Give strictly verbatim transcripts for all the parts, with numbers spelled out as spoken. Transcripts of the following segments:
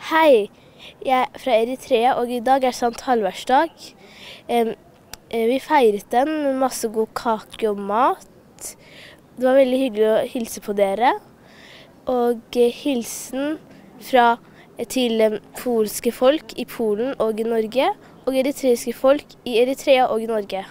Hei, jeg er fra Eritrea, og i dag er Sankt Halvardsdag. Um, vi feiret den med masse god kake og mat. Det var veldig hyggelig å hilse på dere. Og uh, hilsen fra, til um, polske folk i Polen og i Norge, og eritreiske folk i Eritrea og i Norge.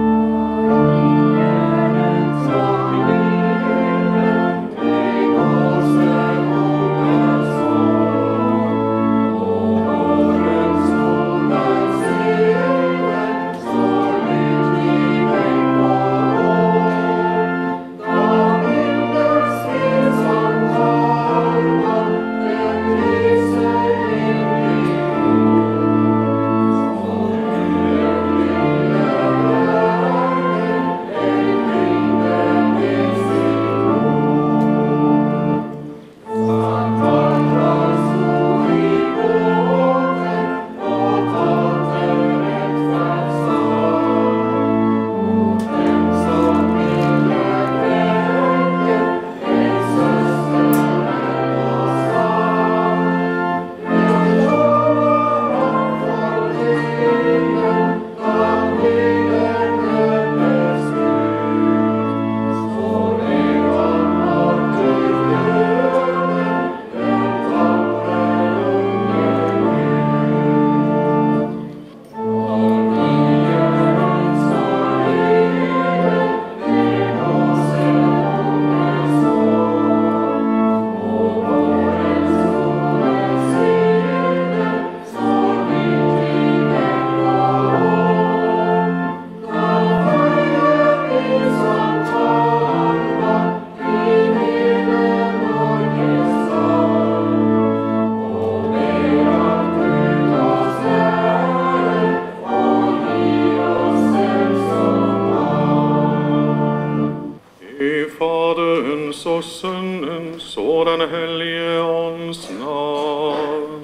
Faderens og Sønnens og den hellige ånds navn.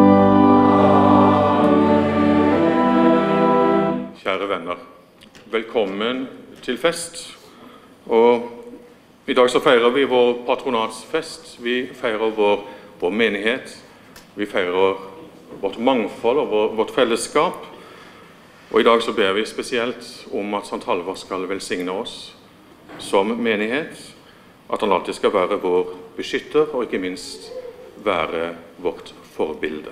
Kjære venner, velkommen til fest. Og i dag så feirer vi vår patronatsfest. Vi feirer vår, vår menighet. Vi feirer vårt mangfold og vår, vårt fellesskap. Og i dag så ber vi spesielt om at Sankt Halvard skal velsigne oss som menighet, at han alltid skal være vår beskytter, og ikke minst være vårt forbilde.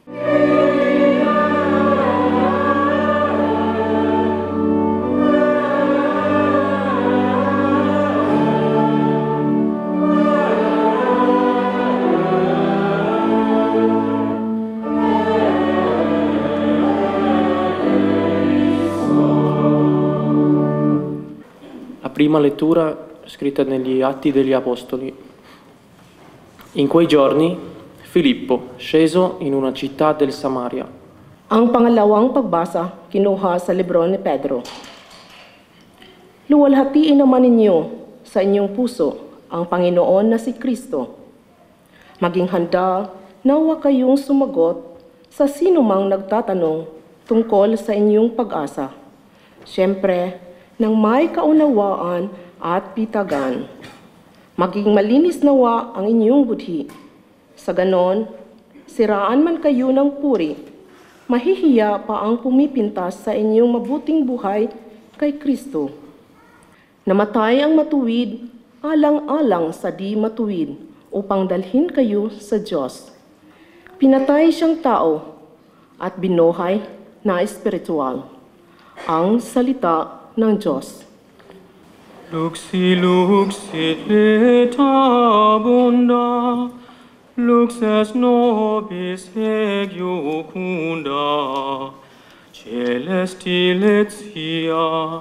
Prima lettura scritta negli Atti degli Apostoli. In quei giorni, Filippo, sceso in una città del Samaria. Ang pangalawang pagbasa kinuha sa libro ni Pedro. Luwalhatiin naman ninyo sa inyong puso ang Panginoon na si Kristo. Maging handa nawa kayong sumagot sa sino mang nagtatanong tungkol sa inyong pag-asa. Siyempre, nang may kaunawaan at pitagan. Maging malinis nawa ang inyong budhi. Sa ganon, siraan man kayo ng puri, mahihiya pa ang pumipintas sa inyong mabuting buhay kay Kristo. Namatay ang matuwid, alang-alang sa di matuwid, upang dalhin kayo sa Diyos. Pinatay siyang tao at binuhay na espiritual. Ang salita ng Diyos. Luxi luxit vita abunda, luxes nobis egio cunda, celesti letia,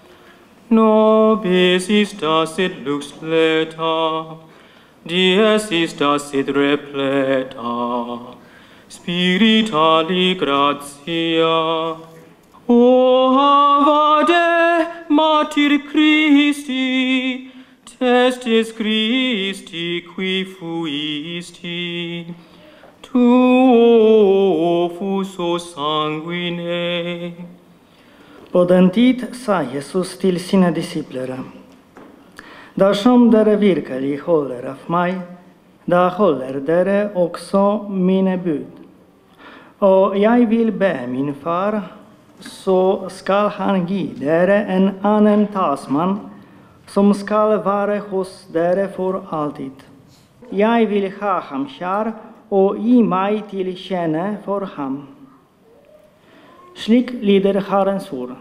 nobis istas et lux leta, dies istas et repleta, spiritali gratia. O avade martyr Christi, testes Christi qui fuisti, tuo fuso sanguine. På den tid sa Jesus till sina discipler: Där som dere virkelig håller av mig, da holder dere også mine bud. Og jeg vil be min far, så skal han gi dere en annen talsmann, som skal være hos dere for alltid. Jeg vil ha ham kjær og gi meg til kjenne for ham. Slik lyder Herrens ord.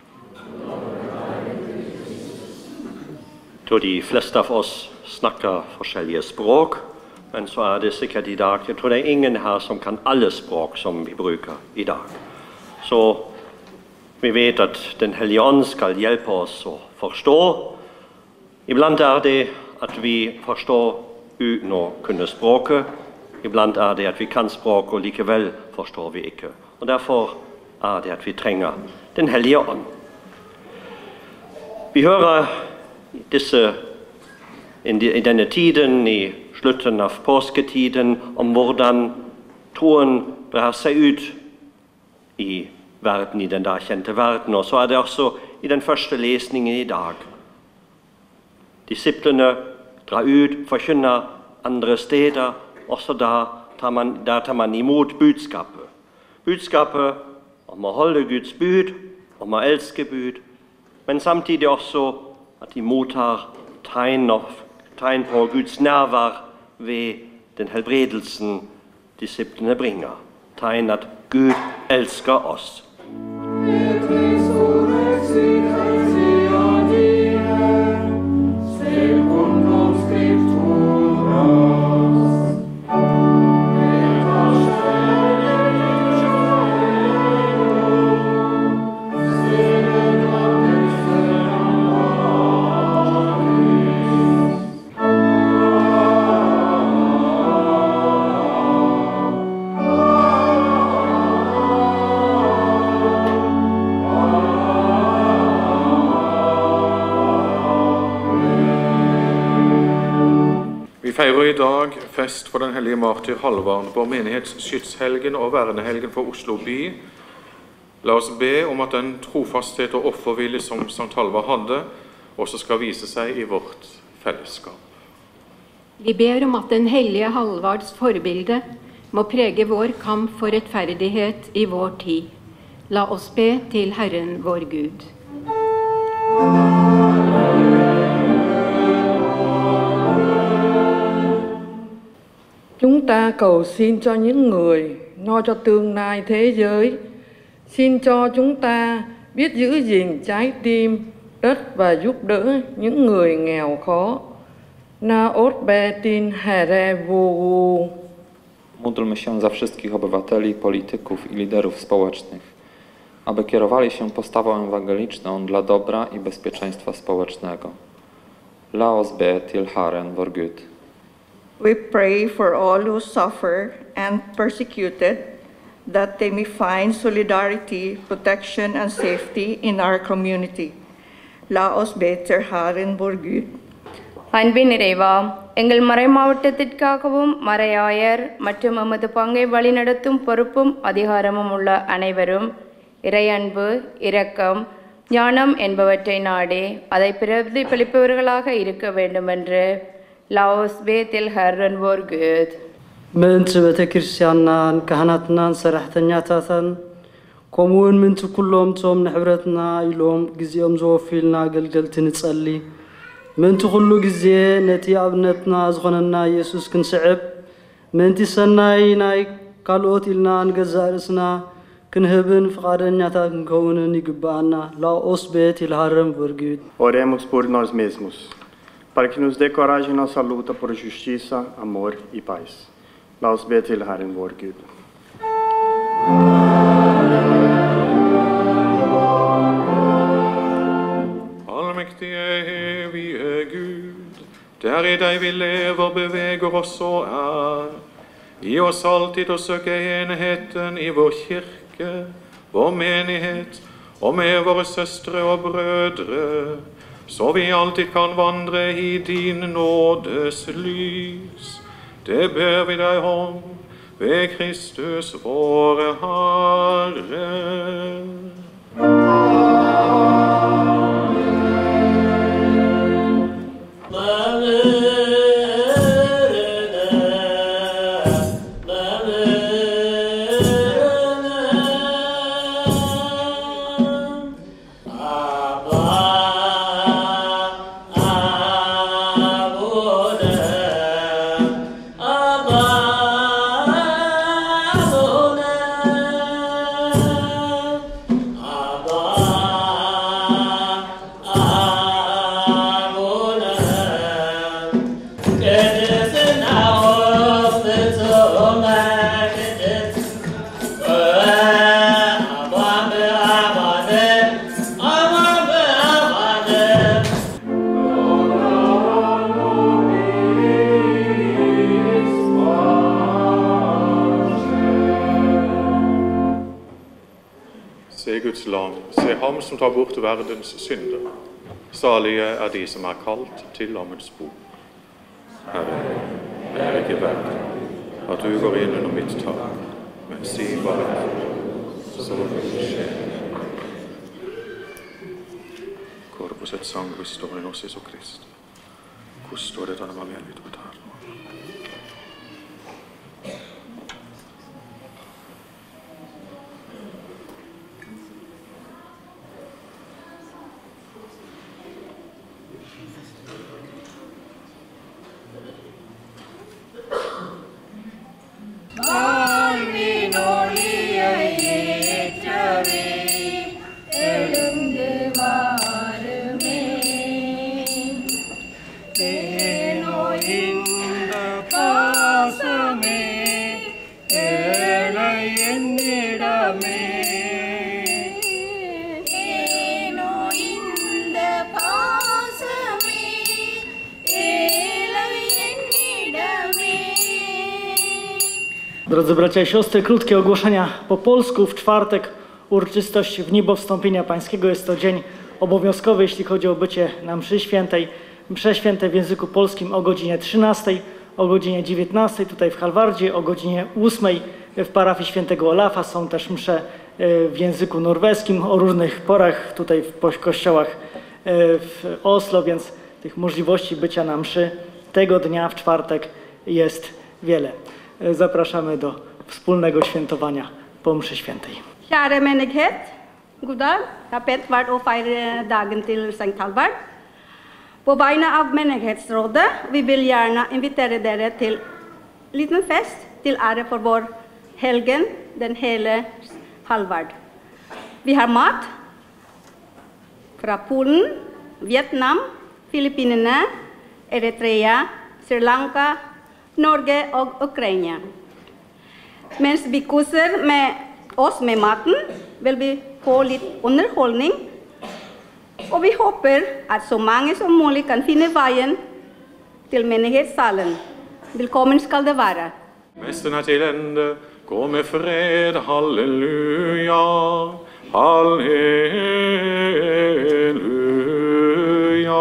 Så de fleste av oss snakker forskjellige språk, men så er det sikkert i dag, jeg tror det er ingen her som kan alle språk som vi bruker i dag. Så vi vet at Den hellige ånd skal hjelpe oss å forstå. Iblant er det at vi forstår uten å kunne språket. Iblant er det at vi kan språk, og likevel forstår vi ikke. Og derfor er det at vi trenger Den hellige ånd. Vi hører disse, i denne tiden, i slutten av påsketiden, om hvordan troen brer seg ut i verden, i den da kjente verden. Og så er det også i den første lesningen i dag. Disiplene drar ut, forkynner andre steder, også da tar man, der tar man imot budskapet. Budskapet om å holde Guds bud, om å elske bud, men samtidig også at de mottar tegn, tegn på Guds nærvær ved den helbredelsen disiplene bringer. Tegn at Gud elsker oss. Vi feirer i dag fest for den hellige martyr Halvard, vår menighets skytshelgen og vernehelgen for Oslo by. La oss be om at den trofasthet og offervilje som Sankt Halvard hadde, også skal vise seg i vårt fellesskap. Vi ber om at den hellige Halvards forbilde må prege vår kamp for rettferdighet i vår tid. La oss be til Herren vår Gud. Chúng ta cầu xin cho những người lo cho tương lai thế giới. Xin cho chúng ta biết giữ gìn trái tim, đất và giúp đỡ những người nghèo khó. Na odbetin herewu. Módlmy się za wszystkich obywateli, polityków i liderów społecznych, aby kierowali się postawą ewangeliczną dla dobra i bezpieczeństwa społecznego. La oss be till Herren vår Gud. We pray for all who suffer and persecuted, that they may find solidarity, protection, and safety in our community. La oss be til Herren vår Gud. அன்பின் இறைவா, எங்கள் மறை மாவட்டத்திற்காகவும் மறையாயர் மற்றும் எமது பங்கை வழிநடத்தும் பொறுப்பும் அதிகாரமும் உள்ள அனைவரும் இறையன்பு, இரக்கம், ஞானம் என்பவற்றை நாடி அதை பிரதிபலிப்பவர்களாக இருக்க வேண்டுமென்று La oss be til Herren vår Gud. ምንጭ ቤተክርስቲያንናን ካህናትናን ሰራሕተኛታትን ከምኡውን ምንጭ ኩሎም ቶም ንሕብረትና ኢሎም ግዚኦም ዘወፊልና አገልገልቲ ንጸሊ ምንጭ ኩሉ ግዜ ነቲ ኣብነትና ዝኾነና ኢየሱስ ክንስዕብ ምንቲ ሰናይ ናይ ካልኦት ኢልና ንገዛእ ርእስና ክንህብን ፍቃደኛታት ክንከውንን ይግባአና La oss be til Herren vår Gud. Oremos por nós mesmos, para que nos dê coragem em nossa luta por justiça, amor e paz. La oss be til Herren vår Gud. Allmektige, evige Gud, der i deg vi lever, beveger oss og er. Gi oss alltid å søke enheten i vår kirke, vår menighet, og med våre søstre og brødre, så vi alltid kan vandre i din nådes lys. Det ber vi deg om ved Kristus våre Herre. Amen. Guds lam, se ham som tar bort verdens synder. Salige er de som er kalt til lammets bo. Herre, jeg er ikke verdig at du går inn under mitt tak, men si bare, så skjer. Corpus et sanguis Dominus Jesu Christi, custode et anima mea libertarum. Drodzy bracia i siostry, krótkie ogłoszenia po polsku. W czwartek uroczystość w niebo wstąpienia pańskiego. Jest to dzień obowiązkowy, jeśli chodzi o bycie na mszy świętej. Msze święte w języku polskim o godzinie trzynastej, o godzinie dziewiętnastej tutaj w Halvardzie, o godzinie ósmej w parafii świętego Olafa. Są też msze w języku norweskim o różnych porach tutaj w kościołach w Oslo, więc tych możliwości bycia na mszy tego dnia w czwartek jest wiele. Zapraszamy do wspólnego świętowania po mszy świętej. Kjære menighet, god dag. Det er pent vært å feire dagen til Sankt Halvard. På vegne av menighetsrådet vi vil gjerne invitere dere til en liten fest til ære for vår helgen, den hele Halvard. Vi har mat fra Polen, Vietnam, Filippinene, Eritrea, Sri Lanka, Norge og Ukraina. Mens vi koser med oss med maten, vil vi få litt underholdning. Og vi håper at så mange som mulig kan finne veien til menighetssalen. Velkommen skal det være. Mesten er til ende, gå med fred, halleluja, halleluja.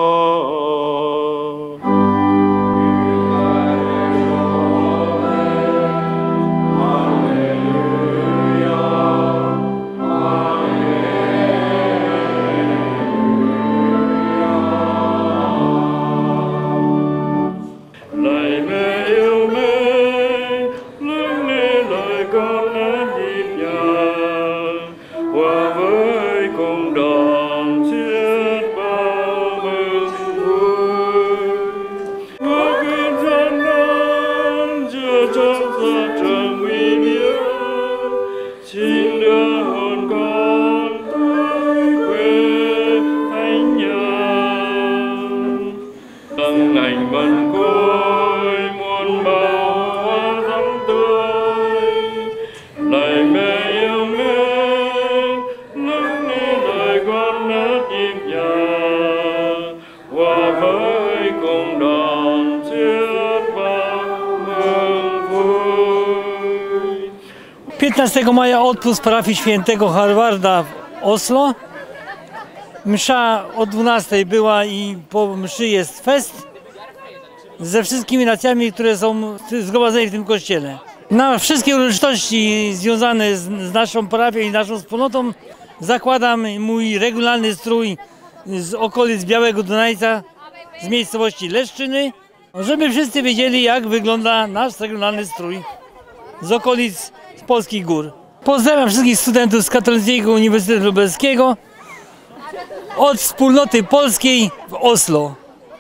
piętnastego maja odpust parafii świętego Halvarda w Oslo. Msza o dwunastej była i po mszy jest fest ze wszystkimi nacjami, które są zgromadzone w tym kościele. Na wszystkie uroczystości związane z, z naszą parafią i naszą wspólnotą zakładam mój regularny strój z okolic Białego Dunajca, z miejscowości Leszczyny, żeby wszyscy wiedzieli, jak wygląda nasz regularny strój z okolic z polskich gór. Pozdrawiam wszystkich studentów z Katolickiego Uniwersytetu Lubelskiego od wspólnoty polskiej w Oslo.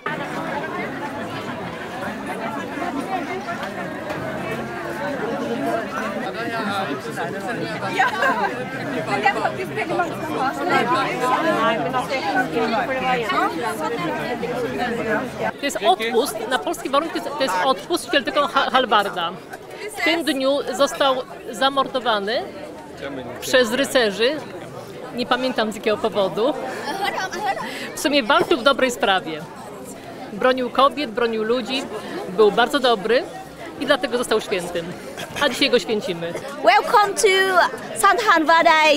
To jest odpust, na polskie warunki to jest odpust świętego Halvarda. W tym dniu został zamordowany przez rycerzy, nie pamiętam z jakiego powodu. W sumie walczył w dobrej sprawie. Bronił kobiet, bronił ludzi, był bardzo dobry i dlatego został świętym. A dzisiaj go święcimy. Welcome to Sankt Halvard Days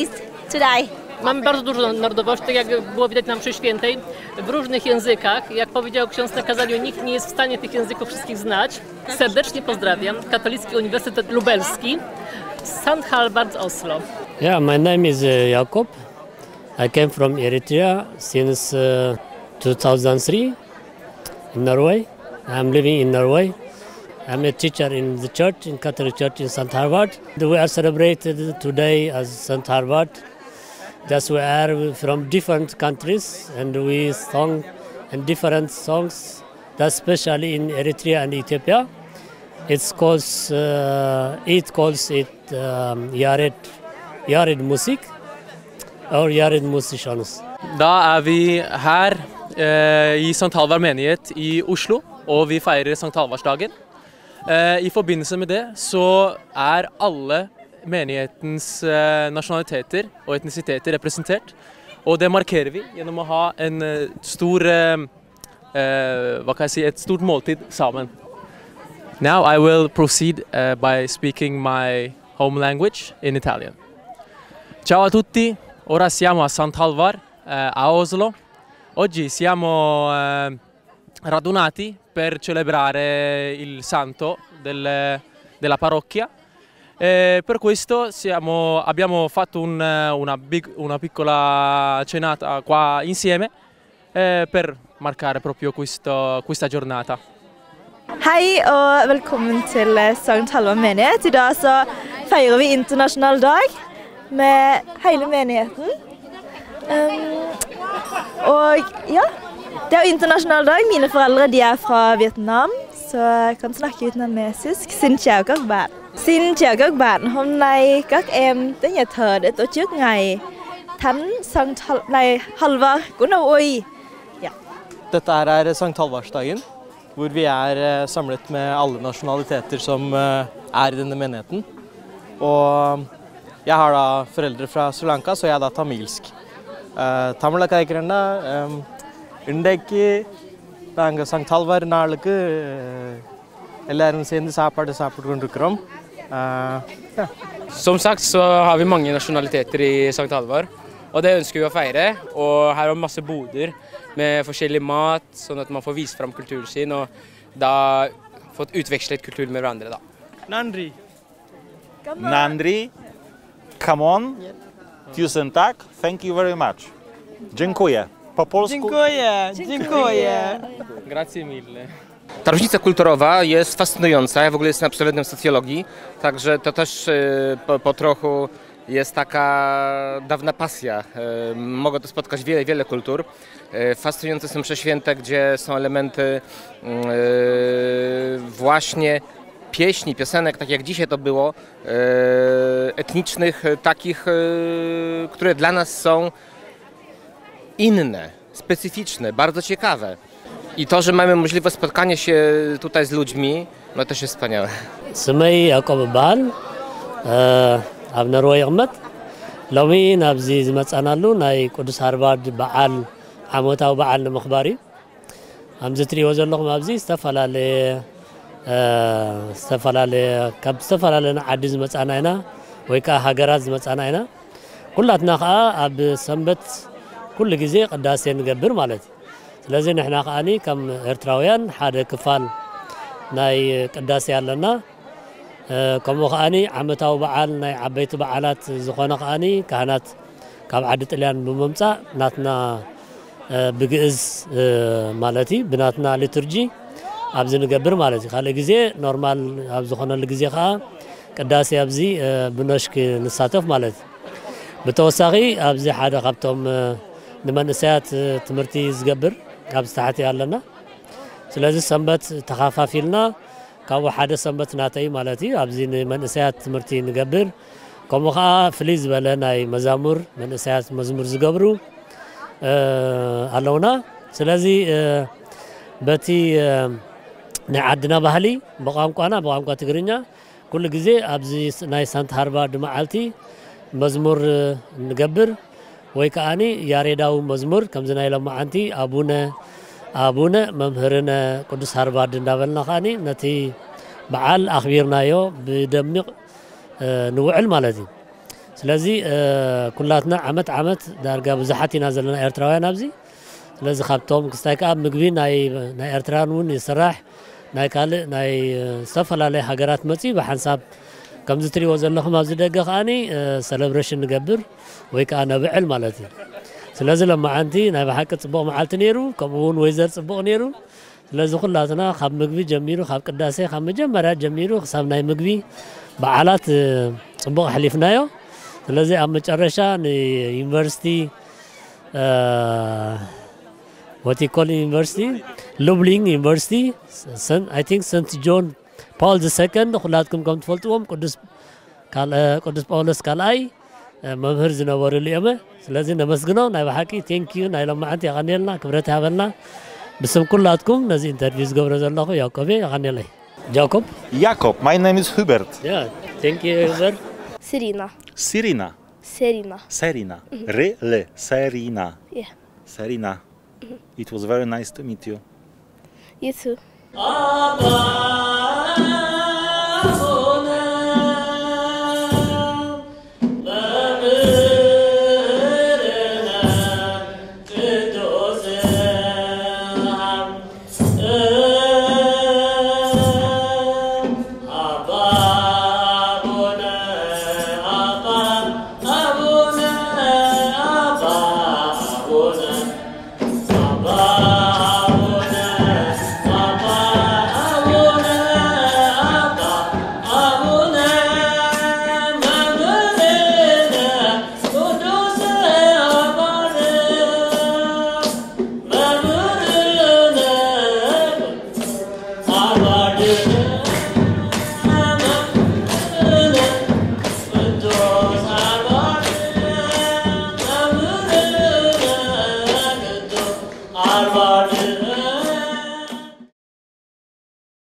today. Mamy bardzo dużo narodowości, tak jak było widać na mszy świętej, w różnych językach. Jak powiedział ksiądz na kazaniu, nikt nie jest w stanie tych języków wszystkich znać. Serdecznie pozdrawiam. Katolicki Uniwersytet Lubelski, Sankt Hallvard z Oslo. Yeah, my name is uh, Jakob. I came from Eritrea since uh, two thousand three in Norway. I'm living in Norway. I'm a teacher in the church, in Catholic Church in Sankt Hallvard. We are celebrated today as Sankt Hallvard. Thus we are from different countries and we sing in different songs, that's especially in Eritrea and Ethiopia. It's called, uh, it calls it um, Yared, Yared Musik or Yared Musicians. Da er vi her eh, i Sankt Hallvard menighet i Oslo, og vi feirer Sankt Hallvardsdagen. Eh, I forbindelse med det så er alle menighetens eh, nasjonaliteter og etnisiteter representert, og det markerer vi gjennom å ha en eh, stor, eh, eh, hva kan jeg si, et stort måltid sammen. Now I will proceed uh, by speaking my home language in Italian. Ciao a tutti, ora siamo a Sankt Hallvard eh, a Oslo. Oggi siamo eh, radunati per celebrare il santo del, della parrocchia. E per questo siamo, abbiamo fatto un, una, big, una piccola cenata qua insieme eh, per marcare proprio questo, questa giornata. Hei og velkommen til Sankt Hallvard menighet. I dag så feirer vi internasjonal dag med hele menigheten. Um, og ja, det er jo internasjonal dag. Mine foreldre de er fra Vietnam, så jeg kan snakke vietnamesisk. Xin chào các bạn. Xin chào các bạn. Hôm nay các em tới nhà thờ để tổ chức ngày Thánh Sankt Hallvard của Na Uy. Ja. Dette er Sankt Hallvardsdagen, hvor vi er samlet med alle nasjonaliteter som er i denne menigheten. Og jeg har da foreldre fra Sri Lanka, så jeg er da tamilsk. Tamil kaikranda indeki நாங்க Sankt Hallvard நாளுக்கு எல்லாரும் சேர்ந்து சாப்பாடு சாப்பிட்டுட்டு இருக்கோம். Ja. Som sagt så har vi mange nasjonaliteter i Sankt Hallvard, og det ønsker vi å feire. Og her har vi masse boder med forskjellig mat, sånn at man får vise fram kulturen sin og da fått utvekslet kultur med hverandre da. Nandri. Nandri. Come on. Tusen tak. Thank you very much. Dziękuję. Po polsku. Dziękuję. Dziękuję. Grazie mille. Ta różnica kulturowa jest fascynująca. Ja w ogóle jestem absolwentem socjologii, także to też po, po trochu jest taka dawna pasja. Mogę tu spotkać wiele, wiele kultur. Fascynujące są msze święte, gdzie są elementy właśnie pieśni, piosenek, tak jak dzisiaj to było, etnicznych, takich, które dla nas są inne, specyficzne, bardzo ciekawe. I to, że mamy możliwość spotkania się tutaj z ludźmi, no też jest wspaniałe. ስመይ ያዕቆብ ይበሃል ኣብ ኖርዌይ ይቕመጥ ሎሚ ናብዚ ዝመፀናሉ ናይ ቅዱስ ሃርቫርድ በዓል ዓመታዊ በዓል ንምኽባር እዩ ከምዚ ትሪእዎ ዘለኹም ኣብዚ ዝተፈላለየ ዝተፈላለየ ካብ ዝተፈላለየ ዓዲ ዝመፃና ኢና ወይ ከዓ ሃገራት ዝመፃና ኢና ኩላትና ከዓ ኣብ ሰንበት ኩሉ ግዜ ቅዳሴ ንገብር ማለት እዩ ስለዚ ንሕና ከዓኒ ከም ኤርትራውያን ሓደ ክፋል ናይ ቅዳሴ ኣለና ከምኡ ከዓኒ ዓመታዊ በዓል ናይ ዓበይቲ በዓላት ዝኾነ ከዓኒ ካህናት ካብ ዓዲ ጣልያን ብምምፃእ ናትና ብግእዝ ማለት እዩ ብናትና ሊቱርጂ ኣብዚ ንገብር ማለት እዩ ካልእ ግዜ ኖርማል ኣብ ዝኾነሉ ግዜ ከዓ ቅዳሴ ኣብዚ ብነሽክ ንሳተፍ ማለት እዩ ብተወሳኺ ኣብዚ ሓደ ካብቶም ንመንእሰያት ትምህርቲ ዝገብር ኣብ ዝተሓቲ ኣለና ስለዚ ሰንበት ተኸፋፊልና ካብኡ ሓደ ሰንበት ናተይ ማለት እዩ ኣብዚ ንመንእሰያት ትምህርቲ ንገብር ከምኡ ከዓ ፍልይ ዝበለ ናይ መዛሙር መንእሰያት መዝሙር ዝገብሩ ኣለውና ስለዚ በቲ ናይ ዓድና ባህሊ ብቋንቋና ብቋንቋ ትግርኛ ኩሉ ግዜ ኣብዚ ናይ ሳንት ሃርቫርድ መዓልቲ መዝሙር ንገብር ወይ ከዓኒ ያሬዳዊ መዝሙር ከምዚ ናይ ሎማዓንቲ ኣቡነ ኣቡነ መምህርነ ቅዱስ ሃርቫርድ እንዳበልና ከዓኒ ነቲ በዓል ኣኽቢርናዮ ብደሚቕ ንውዕል ማለት እዩ ስለዚ ኩላትና ዓመት ዓመት ዳርጋ ብዙሓት ኢና ዘለና ኤርትራውያን ኣብዚ ስለዚ ካብቶም ክስታይ ከዓ ምግቢ ናይ ናይ ኤርትራን እውን ይስራሕ ናይ ካልእ ናይ ዝተፈላለዩ ሃገራት መፂ ብሓንሳብ ከምዚ ትሪእዎ ዘለኹም ኣብዚ ደገ ከዓኒ ሴሌብሬሽን ንገብር ወይ ከዓ ነብዕል ማለት እዩ ስለዚ ለማዓንቲ ናይ ብሓቂ ፅቡቕ መዓልቲ ነይሩ ከምኡ እውን ወይዘር ፅቡቕ ነይሩ ስለዚ ኩላትና ካብ ምግቢ ጀሚሩ ካብ ቅዳሴ ካብ መጀመርያ ጀሚሩ ክሳብ ናይ ምግቢ በዓላት ፅቡቕ ሓሊፍናዮ ስለዚ ኣብ መጨረሻ ንዩኒቨርሲቲ what you call university Lublin University I think Saint John Paul the second ኩላትኩም ከም ትፈልጥዎም ቅዱስ ቅዱስ ጳውሎስ ካልኣይ መምህር ዝነበሩሉ እዮም ስለዚ ነመስግኖ ናይ ብሓቂ ቴንክ ዩ ናይ ለማዓንቲ ይቐኒልና ክብረት ይሃበልና ብስም ኩላትኩም ነዚ ኢንተርቪው ዝገብረ ዘለኹ ያዕቆብ ይቐኒለይ Jacob Jakob my name is Hubert yeah thank you Hubert Serina Serina Serina Serina Re le Serina yeah Serina It was very nice to meet you You too Abba